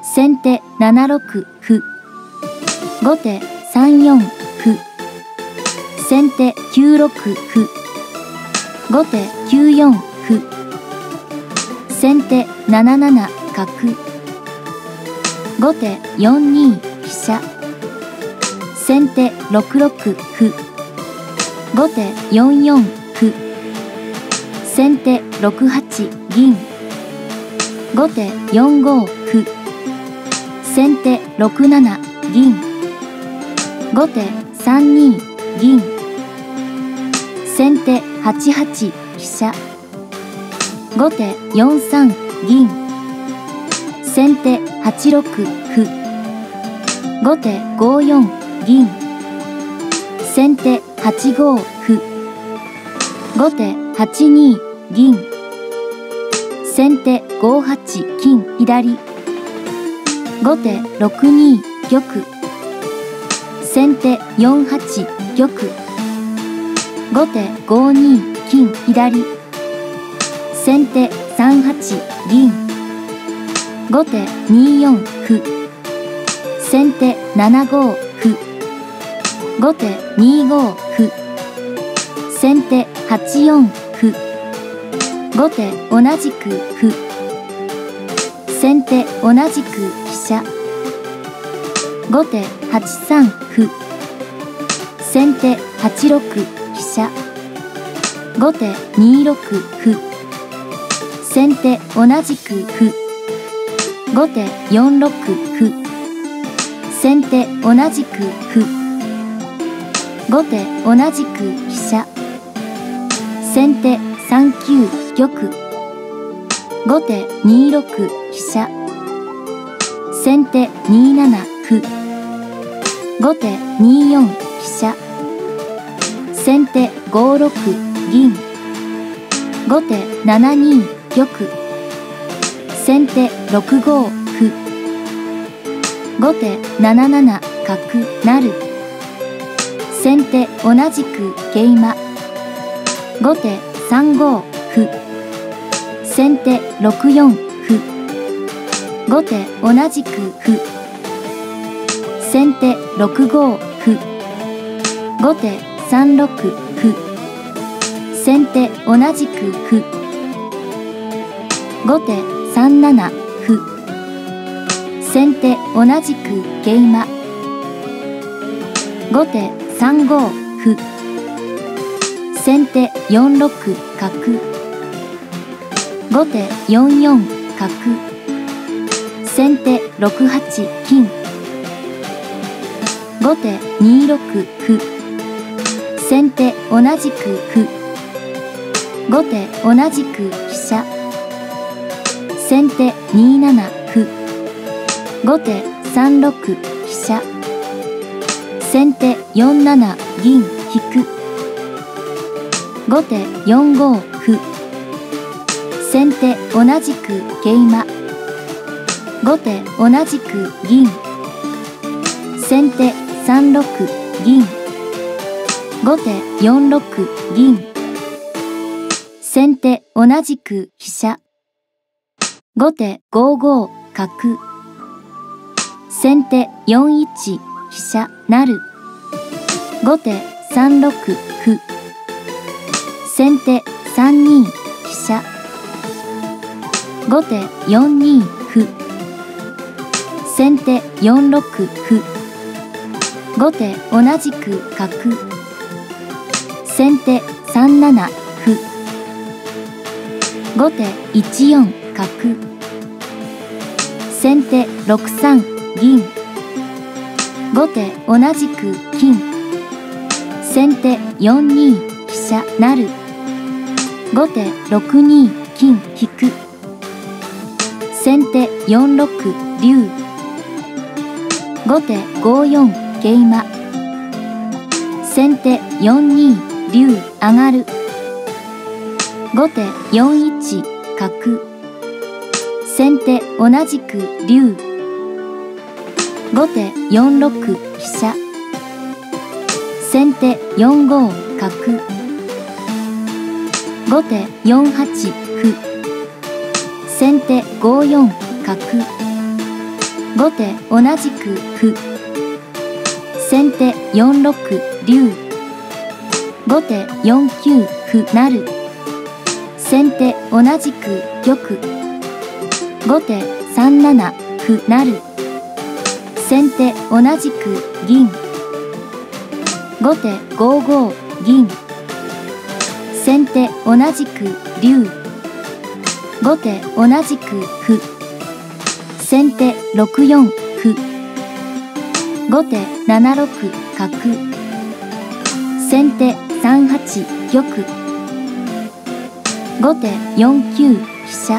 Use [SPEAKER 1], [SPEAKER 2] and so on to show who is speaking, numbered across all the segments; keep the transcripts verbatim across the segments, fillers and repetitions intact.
[SPEAKER 1] 先手ななろく歩。後手さんよん歩。先手きゅうろく歩。後手きゅうよん歩。先手なななな角。後手よんに飛車。先手ろくろく歩。後手よんよん歩。先手ろくはち銀。後手よんご歩。先手ろくなな銀。後手さんに銀。先手はちはち飛車。後手よんさん銀。先手はちろく歩。後手ごよん銀。先手はちご歩。後手はちに銀。先手ごはち金左。後手ろくに玉。先手よんはち玉。後手ごに金左。先手さんはち銀。後手によん歩。先手ななご歩。後手にご歩。先手はちよん歩。後手同じく歩。先手同じく飛車。後手はちさん歩。先手はちろく飛車。後手にろく歩。先手同じく歩。後手よんろく歩。先手同じく歩。後手同じく飛車。先手さんきゅう玉。後手にろく飛車。先手になな歩。後手によん飛車。先手ごろく銀。後手ななに玉。先手ろくご歩。後手なななな角成。先手同じく桂馬。後手さんご歩。先手ろくよん歩。後手同じく歩。先手ろくご歩。後手さんろく歩。先手同じく歩。後手さんなな歩。先手同じく桂馬。後手さんご歩。先手よんろく角。後手よんよん角。先手ろくはち金。後手にろく歩。先手同じく歩。後手同じく飛車。先手になな歩。後手さんろく飛車。先手よんなな銀引く。後手よんご歩。先手同じく桂馬。後手同じく銀。先手さんろく銀。後手よんろく銀。先手同じく飛車。後手ごご角。先手よんいち飛車成。後手さんろく歩。先手さんに飛車。後手よんに歩。先手よんろく歩。後手同じく角。先手さんなな歩。後手いちよん角。先手ろくさん銀。後手同じく金。先手よんに飛車成。後手ろくに金引く。先手よんろく竜。後手ごよん桂馬。先手よんに竜上がる。後手よんいち角。先手同じく竜。後手よんろく飛車。先手よんご角。後手よんはち歩。先手ごよん角。 後手同じく歩。先手よんろく竜。後手よんきゅう歩成。先手同じく玉。後手さんなな歩成。先手同じく銀。後手ごご銀。先手同じく竜。後手同じく歩。先手ろくよん歩。後手ななろく角。先手さんはち玉。後手よんきゅう飛車。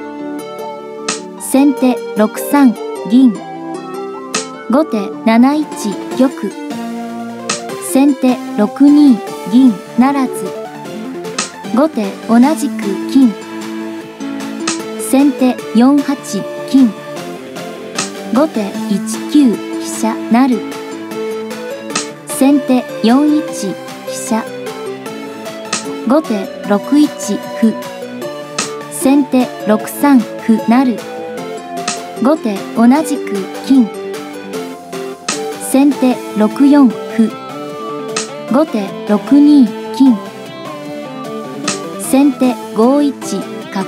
[SPEAKER 1] 先手ろくさん銀。後手なないち玉。先手ろくに銀ならず。後手同じく金。先手よんはち金。後手いちきゅう飛車成。先手よんいち飛車。後手ろくいち歩。先手ろくさん歩成。後手同じく金。先手ろくよん歩。後手ろくに金。先手ごいち角。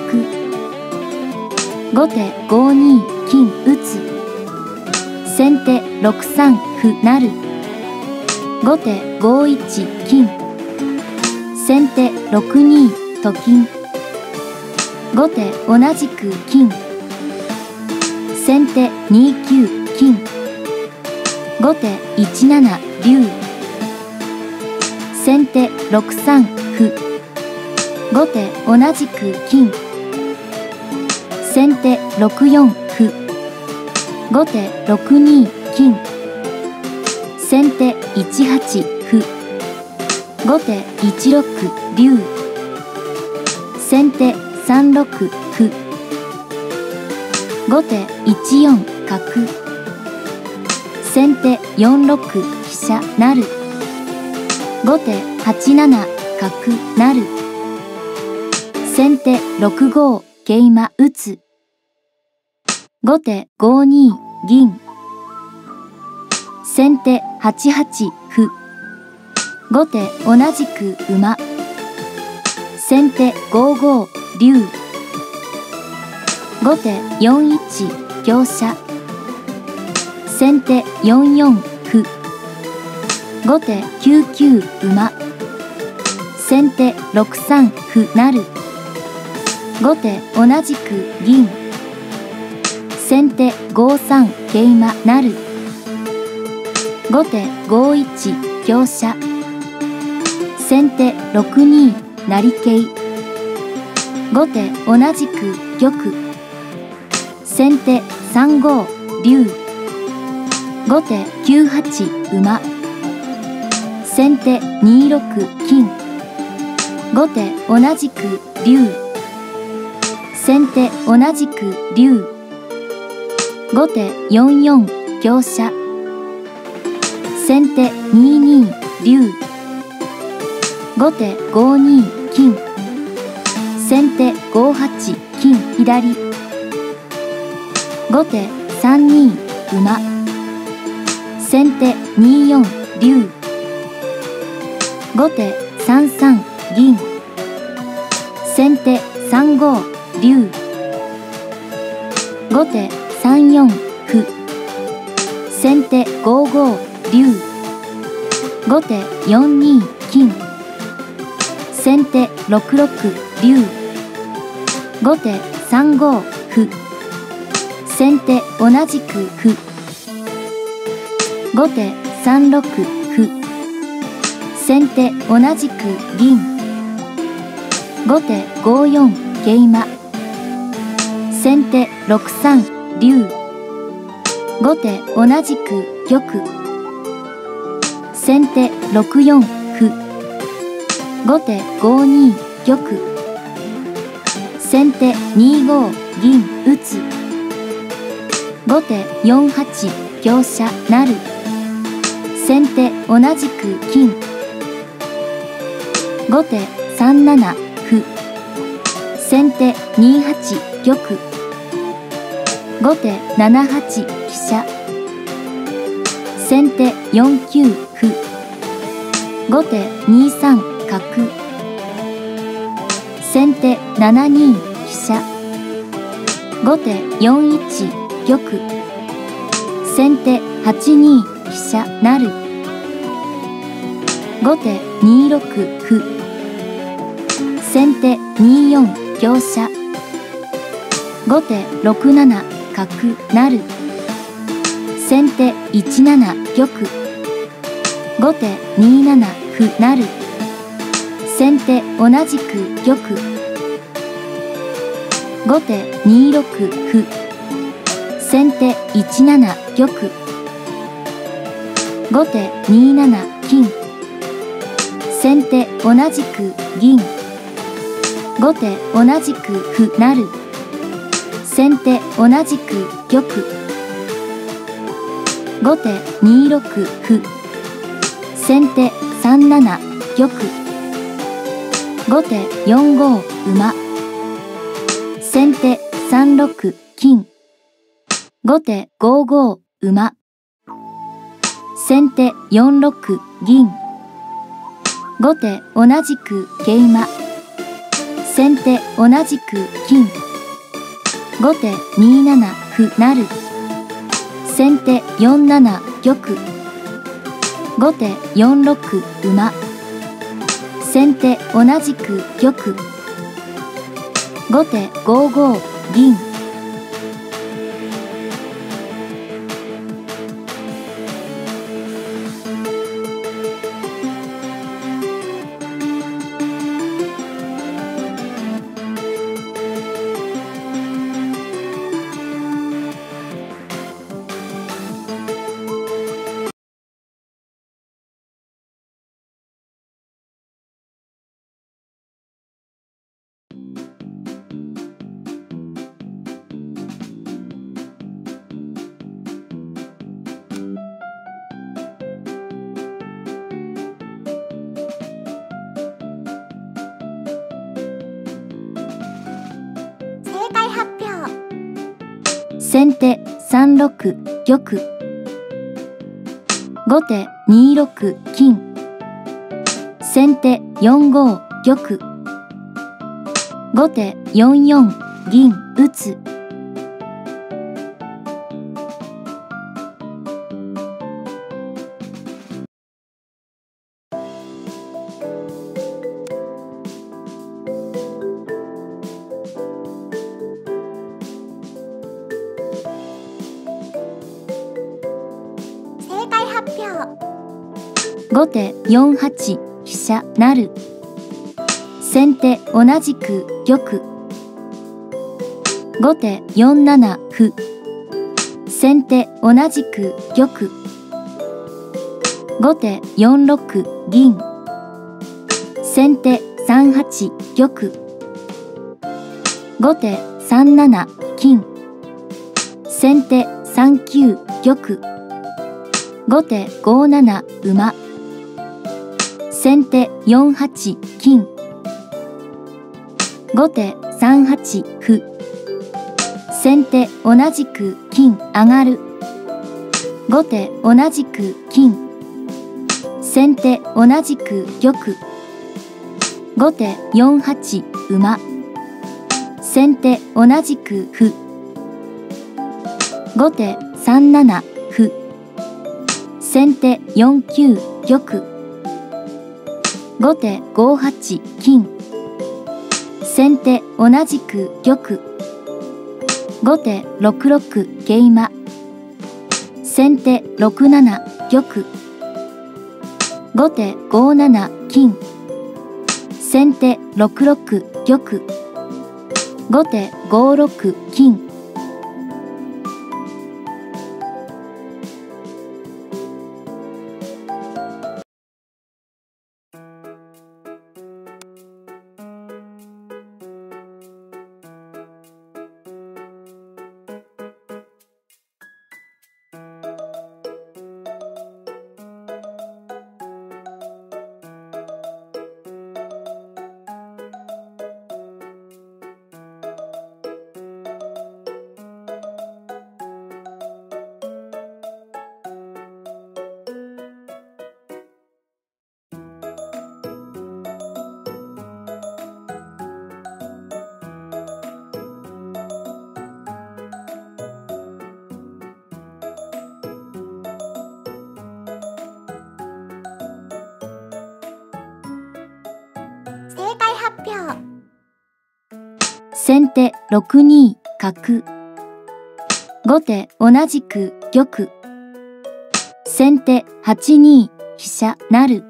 [SPEAKER 1] 後手ごに金打つ。先手ろくさん歩成。後手ごいち金。先手ろくにと金。後手同じく金。先手にきゅう金。後手いちなな竜。先手ろくさん歩。後手同じく金。先手ろくよん歩。後手ろくに金。先手いちはち歩。後手いちろく竜。先手さんろく歩。後手いちよん角。先手よんろく飛車成。後手はちなな角成。先手ろくご桂馬打つ。後手ごに銀。先手はちはち歩。後手同じく馬。先手ごご竜。後手よんいち香車。先手よんよん歩。後手きゅうきゅう馬。先手ろくさん歩成。後手同じく銀。先手ごさん桂馬成。後手ごいち香車。先手ろくに成桂。後手同じく玉。先手さんご竜。後手きゅうはち馬。先手にろく金。後手同じく竜。先手同じく竜。後手よんよん香車。先手にに竜。後手ごに金。先手ごはち金左。後手さんに馬。先手によん竜。後手さんさん銀。先手さんご竜。後手さんよん歩。先手ごご竜。後手よんに金。先手ろくろく竜。後手さんご歩。先手同じく歩。後手さんろく歩。先手同じく銀。後手ごよん桂馬。先手ろくさん竜。後手同じく玉。先手ろくよん歩。後手ごに玉。先手にご銀打つ。後手よんはち香車成。先手同じく金。後手さんなな歩。先手にはち玉。 後手ななはち飛車。先手よんきゅう歩。後手にさん角。先手ななに飛車。後手よんいち玉。先手はちに飛車成。後手にろく歩。先手によん香車。後手ろくなな角成。先手いちなな玉。後手になな歩成。先手同じく玉。後手にろく歩。先手いちなな玉。後手になな金。先手同じく銀。後手同じく歩成。先手同じく玉。後手にろく歩。先手さんなな玉。後手よんご馬。先手さんろく金。後手ごご馬。先手よんろく銀。後手同じく桂馬。先手同じく金。後手になな歩成。先手よんなな玉。後手よんろく馬。先手同じく玉。後手ごご銀。先手さんろく玉。後手にろく金。先手よんご玉。後手よんよん銀打つ。後手よんはち飛車成。先手同じく玉。後手よんなな歩。先手同じく玉。後手よんろく銀。先手さんはち玉。後手さんなな金。先手さんきゅう玉。後手ごなな馬。先手よんはち金。後手さんはち歩。先手同じく金上がる。後手同じく金。先手同じく玉。後手よんはち馬。先手同じく歩。後手さんなな歩。先手よんきゅう玉。後手ごはち金。先手同じく玉。後手ろくろく桂馬。先手ろくなな玉。後手ごなな金。先手ろくろく玉。後手ごろく金。 先手ろくに角。後手同じく玉。先手はちに飛車成。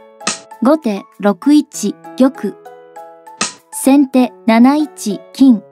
[SPEAKER 1] 後手ろくいち玉。先手なないち金。